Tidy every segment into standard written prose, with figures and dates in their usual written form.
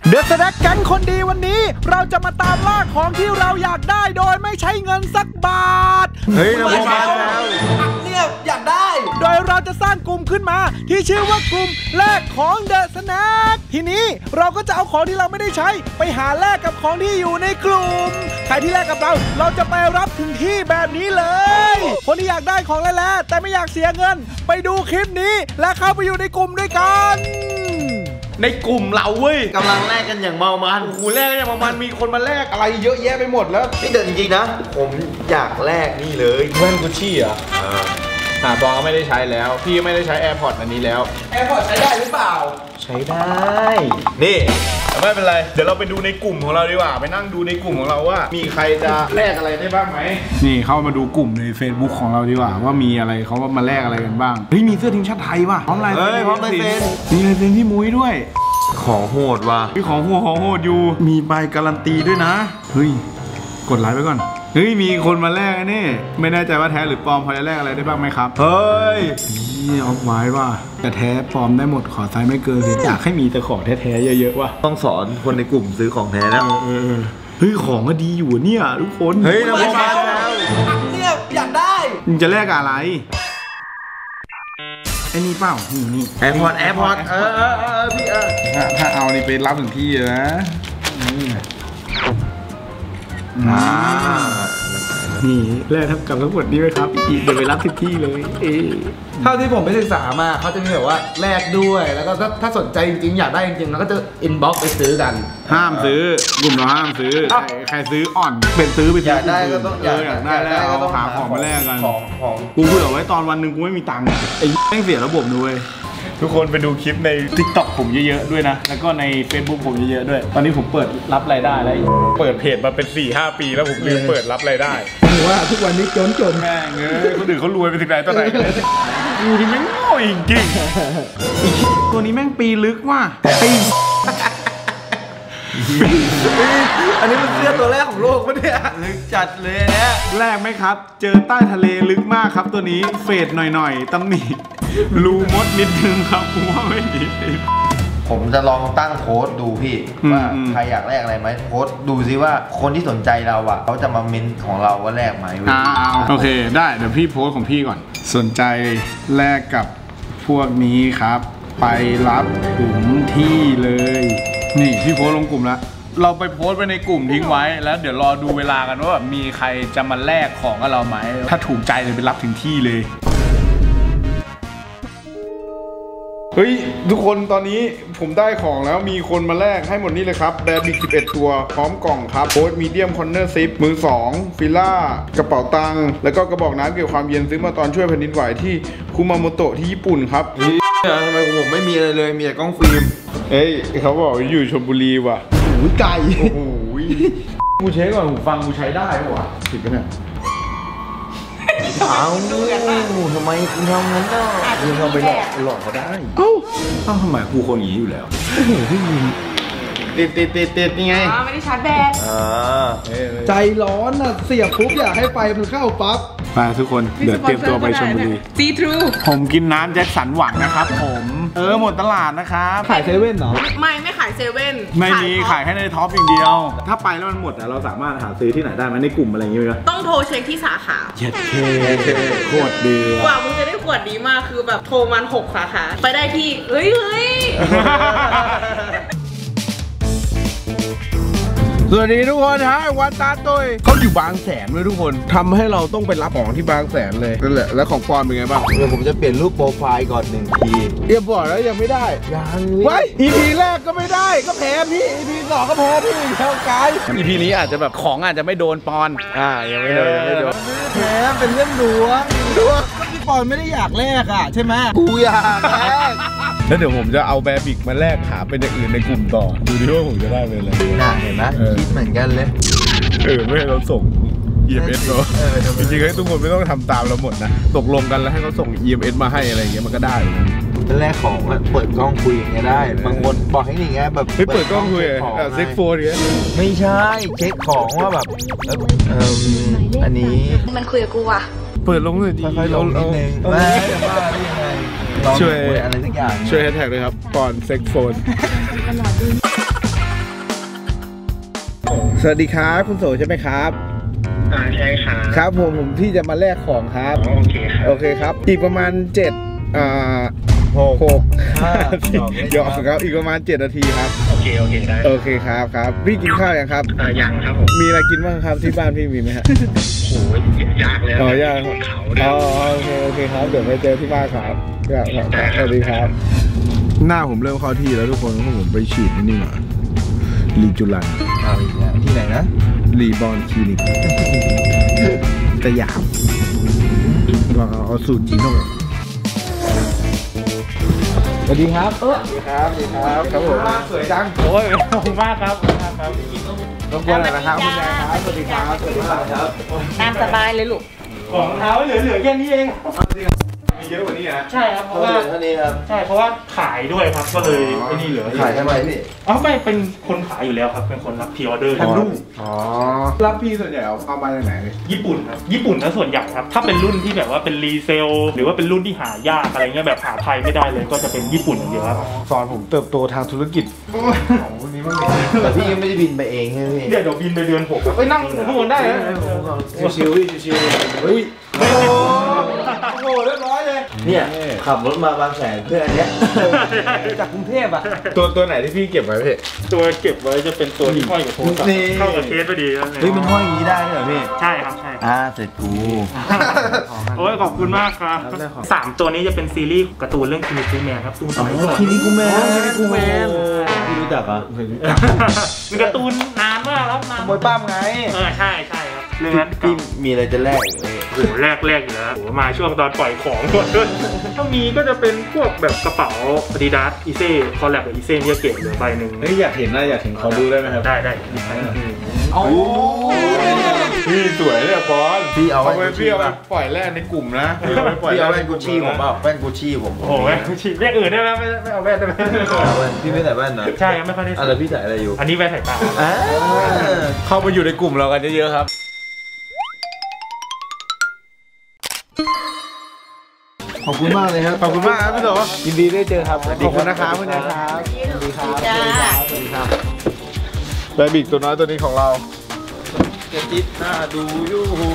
เดอะสแน็คแก๊งคนดีวันนี้เราจะมาตามล่าของที่เราอยากได้โดยไม่ใช้เงินสักบาทเฮ้ยเรามาแล้วเนี่ยอยากได้โดยเราจะสร้างกลุ่มขึ้นมาที่ชื่อว่ากลุ่มแลกของเดอะสแน็คทีนี้เราก็จะเอาของที่เราไม่ได้ใช้ไปหาแลกกับของที่อยู่ในกลุ่มใครที่แลกกับเราจะไปรับถึงที่แบบนี้เลยคนที่อยากได้ของแล้วแต่ไม่อยากเสียเงินไปดูคลิปนี้และเข้าไปอยู่ในกลุ่มด้วยกันในกลุ่มเราเว้ยกำลังแลกกันอย่างเมามันโอ้โหแลกกันอย่างเมามันมีคนมาแลกอะไรเยอะแยะไปหมดแล้วนี่เดินจริงๆนะผมอยากแลกนี่เลยแว่นกุชชี่เหรอบอลก็ไม่ได้ใช้แล้วพี่ไม่ได้ใช้ AirPods อันนี้แล้ว AirPods ใช้ได้หรือเปล่าใช้ได้นี่ไม่เป็นไรเดี๋ยวเราไปดูในกลุ่มของเราดีกว่าไปนั่งดูในกลุ่มของเราว่ามีใครจะแลกอะไรได้บ้างไหมนี่เข้ามาดูกลุ่มใน Facebook ของเราดีกว่าว่ามีอะไรเขามาแลกอะไรกันบ้างเฮ้ยมีเสื้อทีมชาติไทยว่ะพร้อมลายเซ็นพร้อมลายเซ็นมีลายเซ็นที่มุ้ยด้วยของโหดว่ะมีของโหดอยู่มีใบการันตีด้วยนะเฮ้ยกดไลค์ไปก่อนเฮ้ยมีคนมาแลกนี่ไม่แน่ใจว่าแท้หรือปลอมพอจะแลกอะไรได้บ้างไหมครับเฮ้ยนี่เอาไว้ว่าแต่แท้ปลอมได้หมดขอไซส์ไม่เกินสิอยากให้มีแต่ของแท้ๆเยอะๆว่ะต้องสอนคนในกลุ่มซื้อของแท้นะเฮ้ยของก็ดีอยู่เนี่ยทุกคนเฮ้ยเรามาแล้วเนี่ยอยากได้มึงจะแลกอะไรไอ้นี่เปล่านี่ AirPods พี่ถ้าเอานี่ไปรับถึงที่นะนี่แลกทับกับทั้งหมดนี้ไหมครับอีกเดี๋ยวไปรับที่ที่เลยเท่าที่ผมไปศึกษามาเขาจะมีแบบว่าแลกด้วยแล้วก็ถ้าสนใจจริงๆอยากได้จริงๆแล้วก็จะอินบ็อกซ์ไปซื้อกันห้ามซื้อกลุ่มเราห้ามซื้อใครซื้ออ่อนเป็นซื้อไปอยากได้ก็ต้องอยากได้แล้วเอาหาของมาแลกกันกูเผื่อไว้ตอนวันหนึ่งกูไม่มีตังค์ไอ้แม่งเสียระบบด้วยทุกคนไปดูคลิปใน TikTok ผมเยอะๆด้วยนะแล้วก็ใน Facebook ผมเยอะๆด้วยตอนนี้ผมเปิดรับรายได้แล้วเปิดเพจมาเป็น 4-5 ปีแล้วผมลืมเปิดรับรายได้ถือว่าทุกวันนี้จนแม่งคนอื่นเขารวยไปถึงไหนตอนไหนกูนี่แม่งโง่จริงๆตัวนี้แม่งปีลึกว่ะอันนี้มันเสื้อตัวแรกของโลกปะเนี่ยลึกจัดเลยเนี่ยแรกไหมครับเจอใต้ทะเลลึกมากครับตัวนี้เฟดหน่อยๆตำหนิรูมดนิดนึงครับผมว่าไม่ดีผมจะลองตั้งโค้ดดูพี่ว่าใครอยากแลกอะไรไหมโค้ดดูซิว่าคนที่สนใจเราอ่ะเขาจะมาเม้นของเราว่าแลกไหมโอเคได้เดี๋ยวพี่โพสของพี่ก่อนสนใจแลกกับพวกนี้ครับไปรับถึงที่เลยนี่พี่โพสลงกลุ่มแล้วเราไปโพสไปในกลุ่มทิ้งไว้แล้วเดี๋ยวรอดูเวลากันว่ามีใครจะมาแลกของกับเราไหมถ้าถูกใจเลยไปรับถึงที่เลยเฮ้ยทุกคนตอนนี้ผมได้ของแล้วมีคนมาแลกให้หมดนี้เลยครับแบร์บิก11ตัวพร้อมกล่องครับโค้ดมีเดียมคอนเนอร์ซิปมือ2ฟิล่ากระเป๋าตังค์แล้วก็กระบอกน้ำเกี่ยวกับความเย็นซื้อมาตอนช่วยแผ่นดินไหวที่คุมาโมโตะที่ญี่ปุ่นครับทำไมผมไม่มีอะไรเลยมีแต่กล้องฟิล์มเฮ้ยเขาบอกอยู่ชลบุรีว่ะหูไก่โอ้โหกูเช็คก่อนหูฟังกูใช้ได้ป่ะผิดกันเนี่ยเอาทำไมคุณทำงั้นเนาะคุณทำไปหลอกเขาได้เอ้าทำไมกูคนอย่างนี้อยู่แล้วโอ้โหพี่ยิงติดนี่ไงไม่ได้ชาร์จแบตใจร้อนอ่ะเสียบปุ๊บอยากให้ไฟมันเข้าปั๊บไปทุกคนเดี๋ยวเตรียมตัวไปชลบุรีซีทรูผมกินน้ำแจ็คสันหวังนะครับผมหมดตลาดนะครับขายเซเว่นเหรอไม่ขายเซเว่นไม่มีขายแค่ในท็อปอย่างเดียวถ้าไปแล้วมันหมดเราสามารถหาซื้อที่ไหนได้ไหมในกลุ่มอะไรอย่างเงี้ยต้องโทรเช็คที่สาขาเย็ดเคโคตรดีกว่ามึงจะได้ขวดดีมากคือแบบโทรมัน6 สาขาไปได้ที่เฮ้ยสวัสดีทุกคนฮะวันตาตุ้ยเขาอยู่บางแสนเลยทุกคนทำให้เราต้องไปรับของที่บางแสนเลยนั่นแหละแล้วของปอนเป็นไงบ้างเดี๋ยวผมจะเปลี่ยนรูปโปรไฟล์ก่อน1 ทีเรียบร้อยแล้วยังไม่ได้ยังไว้ EP แรกก็ไม่ได้ก็แพ้พี่ EP 2ก็แพ้พี่เท่ากัน EP นี้อาจจะแบบของอาจจะไม่โดนปอนยังไม่โดนแพ้เป็นเรื่องดวงก็พี่ปอนไม่ได้อยากแลกอ่ะใช่ไหมกูอยากแลกแล้วเดี๋ยวผมจะเอาแบร์บิกมาแลกหาเป็นอย่างอื่นในกลุ่มต่อดูดิว่าผมจะได้เป็นอะไรน่าเห็นไหมคิดเหมือนกันเลยไม่ให้เราส่ง EMS เนาะจริงๆให้ทุกคนไม่ต้องทำตามเราหมดนะตกลงกันแล้วให้เขาส่ง EMS มาให้อะไรอย่างเงี้ยมันก็ได้แรกของเปิดกล้องคุยอย่างเงี้ยได้บางคนบอกให้อย่างเงี้ยแบบเปิดกล้องคุยเซ็กโฟนอย่างเงี้ยไม่ใช่เช็คของว่าแบบอันนี้มันคุยกับกูว่ะเปิดลงเลยดีค่อยๆลงนิดนึงว่าได้ยังไงช่วยอะไรสักอย่างช่วยแฮชแท็กเลยครับก่อนเซ็กโฟนสวัสดีครับคุณโสใช่ไหมครับใช่ครับครับผมพี่จะมาแลกของครับโอเคครับโอเคครับอีกประมาณ6ยอมครับอีกประมาณ7 นาทีครับโอเคได้โอเคครับพี่กินข้าวยังครับยังครับผมมีอะไรกินบ้างครับที่บ้านพี่มีไหมฮะโอ้ยยากเลยยากเขาโอเคครับเดี๋ยวไปเจอที่บ้านครับสวัสดีครับหน้าผมเริ่มเข้าที่แล้วทุกคนผมไปฉีดนี่มารีจูรันที่ไหนนะรีบอลคลินิกสยามเราเอาสูตรจีโน่สวัสดีครับสวัสดีครับครับผมสวยจังโอ้ยขอบคุณมากครับรบกวนหน่อยนะครับคุณยายครับสวัสดีครับตามสบายเลยลูกของเท้าเหลือแค่นี้เองมีเยอะกว่านี้นะใช่ครับเพราะว่าใช่เพราะว่าขายด้วยครับก็เลยไอ้นี่เหลือขายทำไมพี่ไม่เป็นคนขายอยู่แล้วครับเป็นคนรับพรีออเดอร์ทั้งรุ่นรับพี่ส่วนใหญ่เอามาจากไหนญี่ปุ่นครับญี่ปุ่นถ้าส่วนใหญ่ครับถ้าเป็นรุ่นที่แบบว่าเป็นรีเซลหรือว่าเป็นรุ่นที่หายากอะไรเงี้ยแบบหาไทยไม่ได้เลยก็จะเป็นญี่ปุ่นอย่างเดียวครับสอนผมเติบโตทางธุรกิจของพวกนี้มั้งแต่พี่ยังไม่ได้บินไปเองใช่ไหมเดี๋ยวบินไปเดือน6ไปนั่งข้างบนได้นะชิวเฮ้ยโอ้เรียบร้อยเลยเนี่ยขับรถมาบางแสนเพื่ออันเนี้ยจากกรุงเทพอ่ะตัวไหนที่พี่เก็บไว้พี่ตัวเก็บไว้จะเป็นตัวที่ห้อยกับโทรศัพท์เข้ากับเคสพอดีเฮ้ยมันห้อยอย่างนี้ได้เหรอพี่ใช่ครับใช่เสร็จกูโอ้ยขอบคุณมากครับ3ตัวนี้จะเป็นซีรีส์การ์ตูนเรื่องคินิคุแมนครับตูนคินิคุแมนพี่รู้จักอ่ะเป็นการ์ตูนนานมากแล้วนานมวยปั้มไงใช่ครับเรื่องนั้นพี่มีอะไรจะแลกโอ้แรกอยู่แล้วมาช่วงตอนปล่อยของถ้ามีก็จะเป็นพวกแบบกระเป๋า Adidas อีเซ่คอลแลบกับอีเซ่เนี่ยเก็บเหลือใบหนึ่งอยากเห็นขอดูได้ไหมครับได้โอ้พี่สวยเลยบอลพี่เอาไปปล่อยแรกในกลุ่มนะพี่เอาแว่นกูชี่ผมเปล่าแว่นกูชี่ผมโอ้แว่นกูชี่แว่นอื่นได้ไหมไม่เอาแว่นได้ไหมพี่ไม่ใส่แว่นนะใช่ไม่ค่อยได้อะไรพี่ใส่อะไรอยู่อันนี้แว่นสายตาเข้ามาอยู่ในกลุ่มเรากันเยอะๆครับขอบคุณมากเลยครับขอบคุณมากครับพี่โสยินดีได้เจอครับขอบคุณนะครับคุณยายครับสวัสดีครับแบบบิ๊กตัวน้อยตัวนี้ของเราจะจิตหน้าดูยูฮู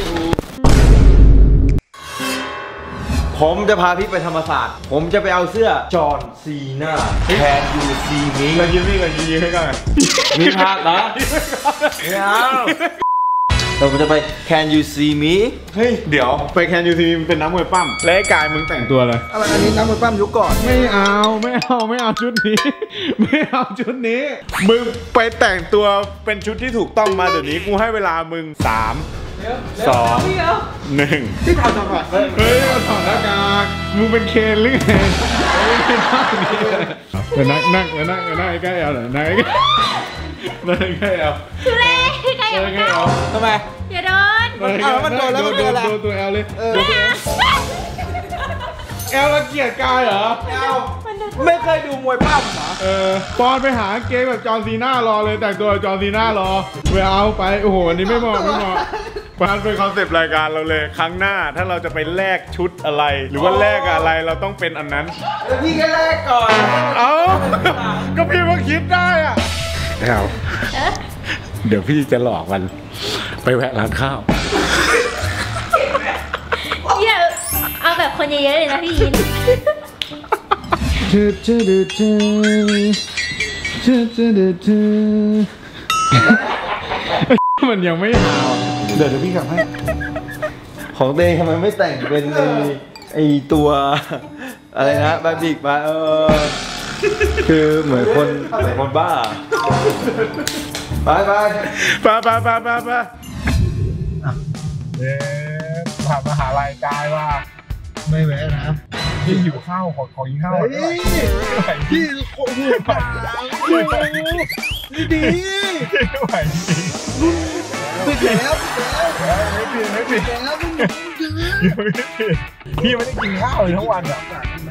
ผมจะพาพี่ไปธรรมศาสตร์ผมจะไปเอาเสื้อจอห์นซีน่าแทนยูซีมิงแล้วยิ้มนี่กันยิ้มให้กันมีภาพนะไม่เอาเราจะไป Can you see me เฮ้ยเดี๋ยวไป Can you see me เป็นนักมวยปั้มและกายมึงแต่งตัวเลยอะไรอันนี้นักมวยปั้มยุคก่อนไม่เอาชุดนี้ไม่เอาชุดนี้มึงไปแต่งตัวเป็นชุดที่ถูกต้องมาเดี๋ยวนี้กูให้เวลามึง3 2 1 ที่ทำจังหวะเฮ้ยมาถอดหน้ากากมึงเป็นเคนหรือไงนั่งใกล้เอาหน่อยนั่งใกล้เอาทำไมอย่าโดนมันโดนแล้วมันโดนอะไรโดนตัวแอลเลยแอลละเกียดกายเหรอแอลไม่เคยดูมวยปั้มเหรอปอนไปหาเกมแบบจอห์นซีน่ารอเลยแต่งตัวจอห์นซีน่ารอไปเอาไปโอ้โหอันนี้ไม่เหมาะปานเป็นคอนเซปต์รายการเราเลยครั้งหน้าถ้าเราจะไปแลกชุดอะไรหรือว่าแลกอะไรเราต้องเป็นอันนั้นแล้วพี่ก็แลกก่อนก็พี่ว่าคิดได้อะเดี๋ยวพี่จะหลอกมันไปแวะร้านข้าวอย่าเอาแบบคนเยอะๆเลยนะพี่ยินมันยังไม่หาวเดี๋ยวพี่กลับให้ของเต้ทำไมไม่แต่งเป็นไอตัวอะไรนะบาร์บีกมาคือเหมือนคนบ้าไปผ่านมหาลัยกายว่าไม่แวะนะพี่หิวข้าวขอกินข้าวพี่โคตรนี่ดีไหวปิดแล้วไม่ปิดพี่ไม่ได้กินข้าวเลยทั้งวันอ่ะ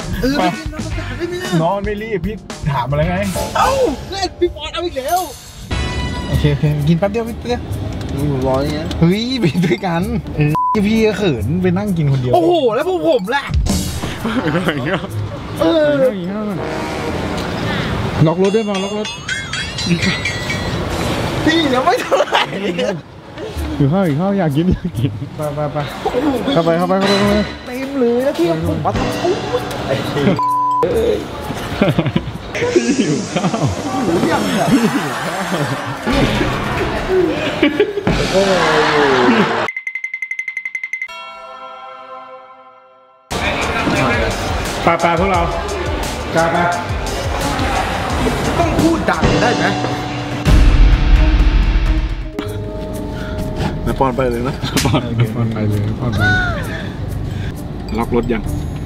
นอนไม่รีบพี่ถามอะไรไงเล่นพี่บอลเอาอีกแล้วโอเคกินแป๊บเดียวนี่ผมรอเนี่ยเฮ้ยไปด้วยกันพี่เขินไปนั่งกินคนเดียวโอ้โหแล้วพวกผมล่ะล็อกรถได้มาล็อกรถพี่ยังไม่เท่าไหร่หิวข้าวอยากกินไปเข้าไปเต็มเลยแล้วพี่ผมมาทำกุ้งหิวข้าวหิวยังเนี่ยไปพวกเราไปต้องพูดดังได้ไหมนายปอนไปเลยนะปอนไปเลยล็อกรถยัง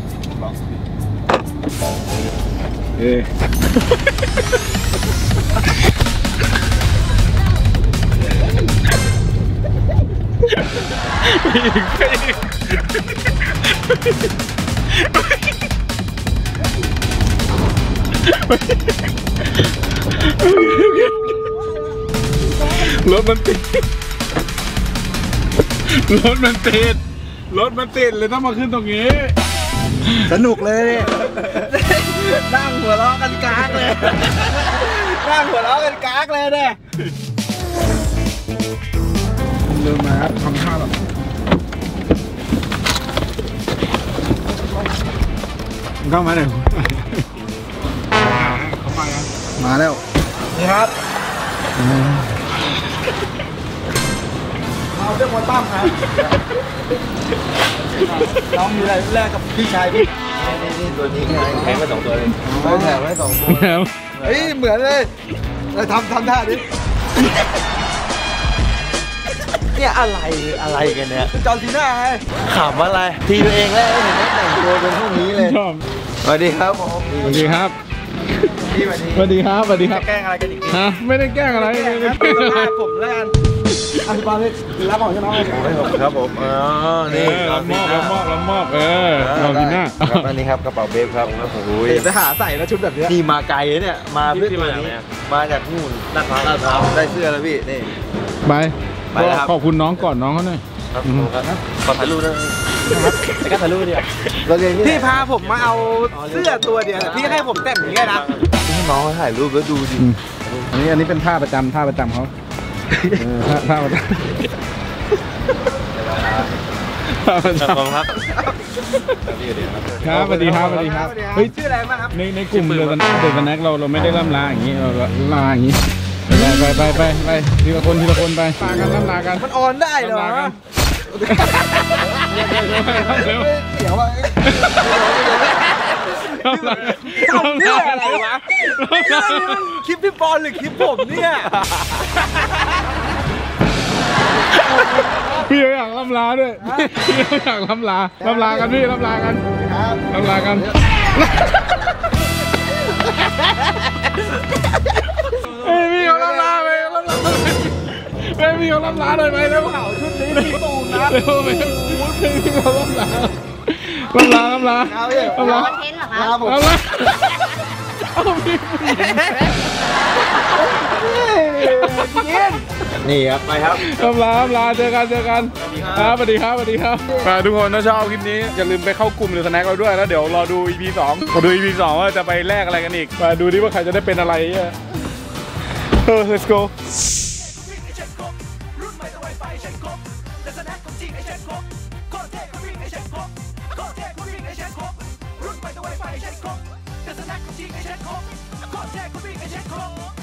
รถมันติดเลยต้องมาขึ้นตรงนี้สนุกเลยนั่งหัวเราะกันกากเลยเนี่ยเดินมาทำท่าแบบเข้ามาเลยมาแล้วนี่ครับเอาเรื่องคนตั้มครับน้องมีอะไรแรกกับพี่ชายพี่นี่ตัวนี้ไงแถมไว้2 ตัวเลยแถมไว้2 ตัวเฮ้ยเหมือนเลยทำท่าดิเนี่ยอะไรกันเนี่ยจอร์ซีน่าไงขำอะไรทีตัวเองแล้วเห็นไหมแต่งตัวเป็นพวกนี้เลยสวัสดีครับผมสวัสดีครับสวัสดีครับแกล้งอะไรกันอีกฮะไม่ได้แกล้งอะไรผมแล้วกันอธิบายเลยรับของใช่ไหมครับผมนี่รับมอบเราดีหน้าอันนี้ครับกระเป๋าเบฟครับโอ้โหไปหาใส่แล้วชุดแบบนี้นี่มาไกลเนี่ยมาเพื่อตัวนี้มาจากนู่นลาดพร้าวได้เสื้อแล้วพี่นี่ไปขอบคุณน้องก่อนน้องเขาหน่อยครับขอถ่ายรูปด้วยจะถ่ายรูปเดียวพี่พาผมมาเอาเสื้อตัวเดียวพี่ให้ผมแต่งอย่างนี้นะน้องถ่ายรูปแล้วดูดิอันนี้เป็นท่าประจำเขาท่าประจำครับสวัสดีครับเฮ้ยชื่ออะไรบ้างครับในกลุ่มเดอะสแน็คเราไม่ได้ล่ำลาอย่างนี้เราลาอย่างนี้ไปทีละคนไปลากันมันออนได้เหรอเดี๋ยวว่านี่อะไรวะคลิปพี่ปอนหรือคลิปผมเนี่ยพี่อยากล่ำลาด้วยพี่อยากล่ำลากันพี่ล่ำลากันพี่เขาล่ำลาไปพี่เขาล่ำลาหน่อยไปแล้วเขาชุดนี้พี่ตูนนะพี่เขาล่ำลาคอนเทนต์เหรอครับนี่ครับไปครับลาเจอกันครับสวัสดีครับทุกคนถ้าชอบคลิปนี้อย่าลืมไปเข้ากลุ่มหรือสแน็คเราด้วยแล้วเดี๋ยวรอดู EP 2มาดู EP 2ว่าจะไปแลกอะไรกันอีกมาดูดิว่าใครจะได้เป็นอะไรlet's go There's an act of cheek, I check home. I can't check, we check home.